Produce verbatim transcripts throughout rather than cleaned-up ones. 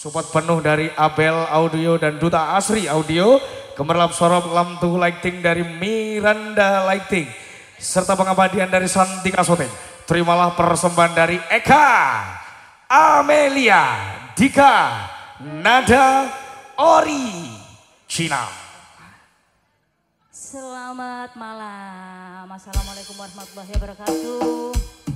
Support penuh dari Abel Audio dan Duta Asri Audio. Gemerlap sorot lampu lighting dari Miranda Lighting. Serta pengabadian dari Santika Shooting. Terimalah persembahan dari Eka, Amelia, Dika, Nada, Original. Selamat malam. Assalamualaikum warahmatullahi wabarakatuh.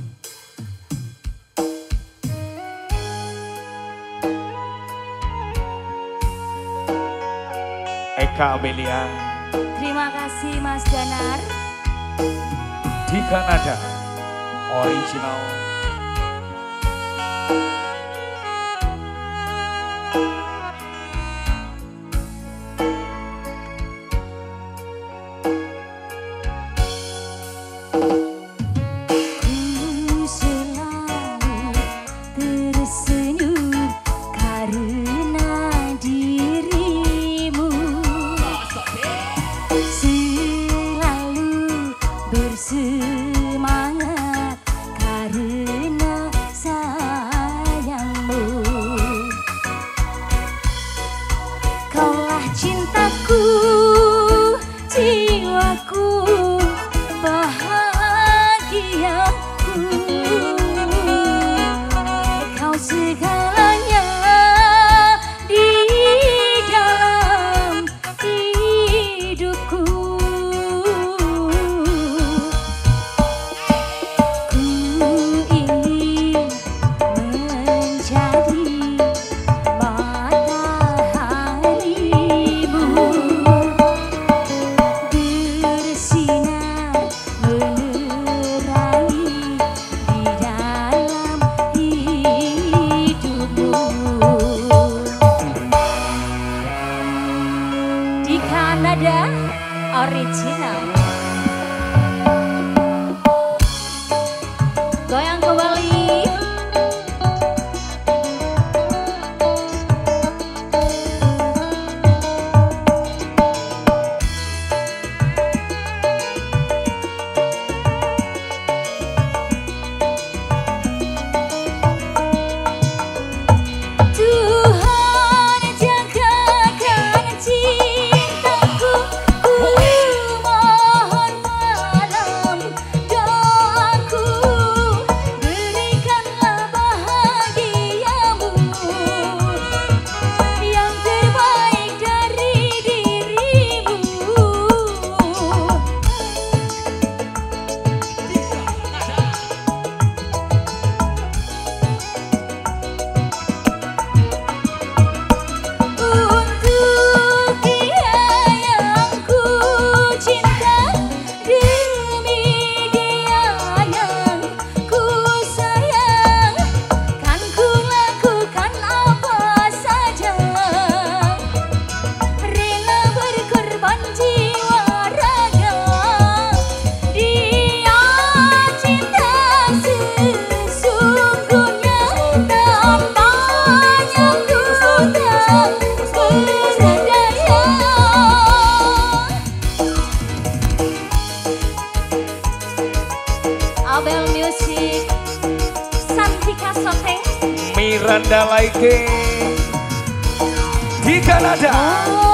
Eka, Amelia. Terima kasih Mas Danar. Dika, Nada, Original. Semangat karena sayangmu, kaulah cintaku, jiwaku, bahagiaku, kau segalanya di dalam hidupku. Nada Original. Goyang kembali. Abel Music, Santika Shooting, Miranda Lighting, Dika, Nada. Oh.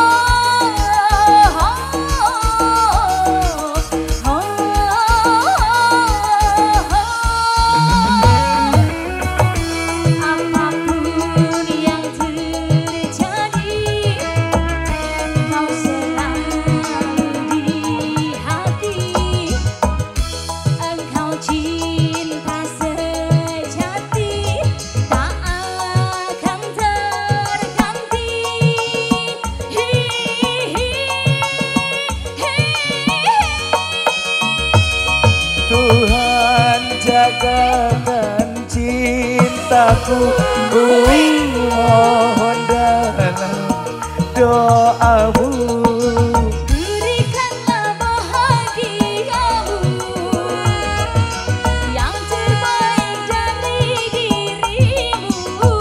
Tuhan jagakan cintaku, ku mohon dalam doamu. Berikanlah bahagiamu yang terbaik dari dirimu.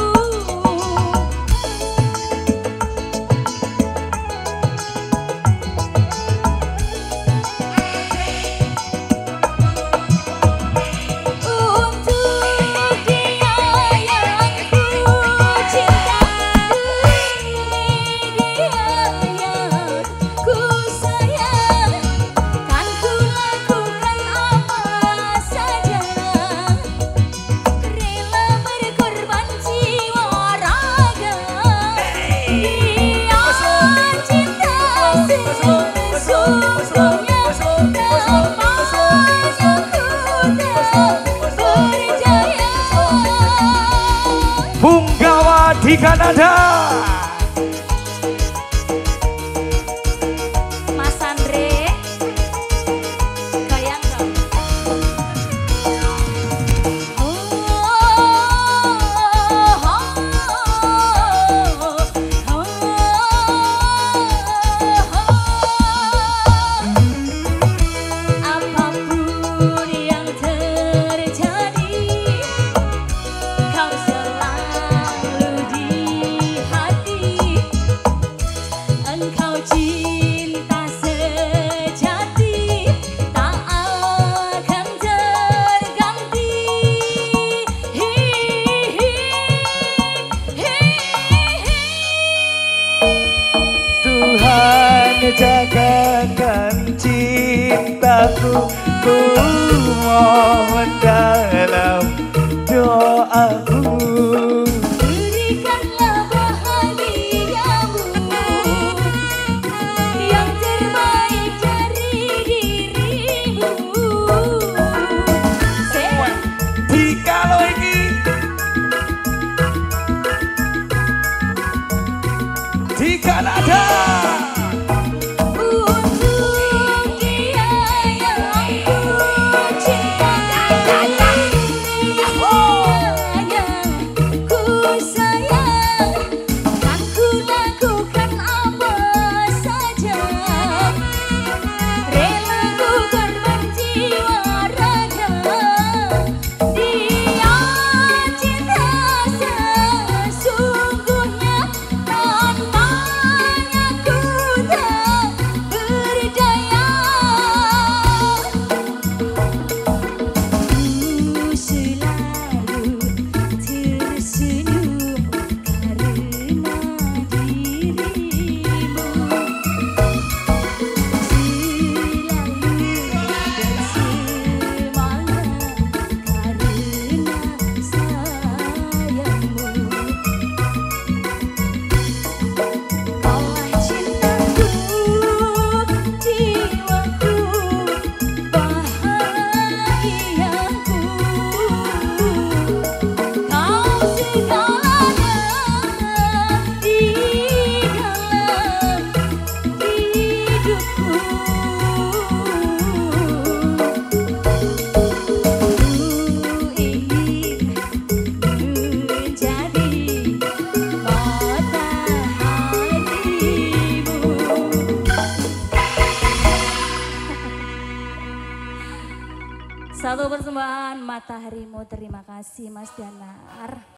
Untuk dia yang ku Bunggawa di Kanada. Mas Andre, goyang dong. Oh, oh, oh, oh, apapun yang terjadi, kau selalu di hati. Engkau cinta sejati, tak akan terganti. Hi, hi, hi, hi. Tuhan jagakan cintaku, ku mohon dalam doaku. Berikanlah bahagiamu yang terbaik dari dirimu. Dikalo iki di Kanada. Untuk dia yang ku cinta, yang ku sayang, kan ku lakukan apa saja. Rela ku korban jiwa raga. Dia cinta sesungguhnya, tanpanya ku tak berdaya. Ku selalu tersenyum karena dirimu. Selalu bersemangat karena sayangmu. Kaulah cintaku, jiwaku, bahagiaku. Kau segalanya di dalam hidupku. Ku ingin menjadi mataharimu. Satu persembahan mataharimu. Terima kasih Mas Danar.